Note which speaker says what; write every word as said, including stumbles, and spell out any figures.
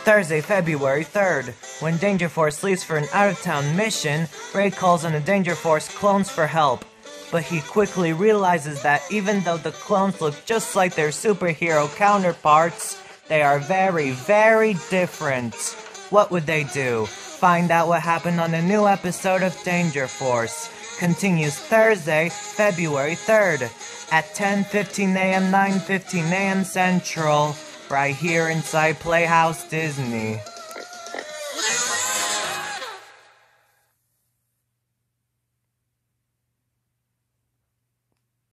Speaker 1: Thursday, February third. When Danger Force leaves for an out-of-town mission, Ray calls on the Danger Force clones for help. But he quickly realizes that even though the clones look just like their superhero counterparts, they are very, very different. What would they do? Find out what happened on a new episode of Danger Force. Continues Thursday, February third at ten fifteen a m, nine fifteen a m Central, right here inside Playhouse Disney.